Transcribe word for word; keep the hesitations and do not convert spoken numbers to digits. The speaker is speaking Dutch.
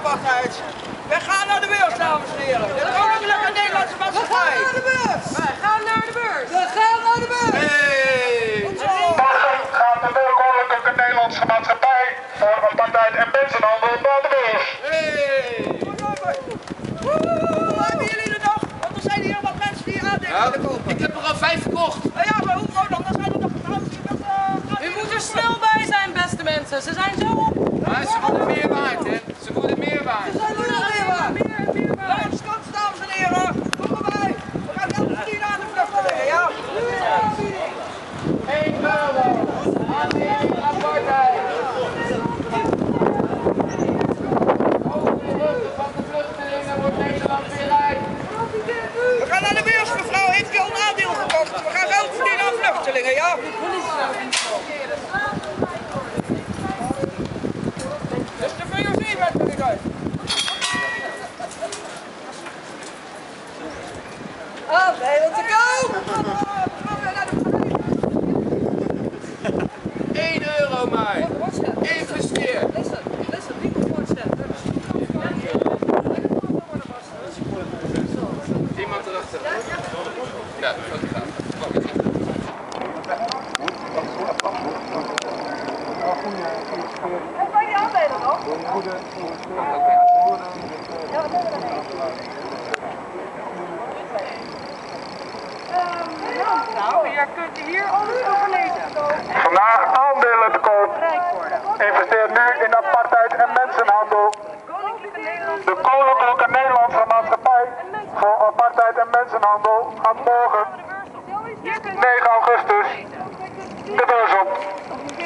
apartheid. We gaan naar de beurs, dames en heren. De Koninklijke Nederlandse Maatschappij. We gaan naar de beurs. Wij gaan naar de beurs. We gaan naar de beurs. Hey. Morgen gaat de Koninklijke Nederlandse Maatschappij voor apartheid en mensenhandel naar de beurs. Hey. Hoe hebben jullie er nog? Want er zijn hier wat mensen die aandelen willen kopen. Ik heb er al vijf verkocht. Nou ja, maar hoe groot dan? Dan zijn er nog trouwens die dat... Uh, U moet er snel bij zijn, beste mensen. Ze zijn zo op. Maar ze worden meer waard, hè? Ze worden meer waard. Ze zijn nu al meer waard. Meer en meer waard. Langs kant, dames en heren. Kom erbij. We gaan geld verdienen aan de vluchtelingen, ja? één euro aan de apartheid. Over de ruggen van de vluchtelingen wordt Nederland weer rijk. We gaan naar de beurs, mevrouw. Heeft u al een aandeel gekocht? We gaan geld verdienen aan vluchtelingen, ja? Dus de V O C werd er niet uit. Aandelen te koop. één euro maar. Investeer. Listen, listen, people watch that. Iemand erachter. Ja, dat gaat. Pak het. Heb jij die aandelen nog? Ja, wat hebben we dan? Nou, je kunt hier alles over lezen. Vandaag aandelen te koop. Investeer nu in apartheid en mensenhandel. De Koninklijke Nederlandse Maatschappij voor apartheid en mensenhandel gaat morgen negen augustus de beurs op.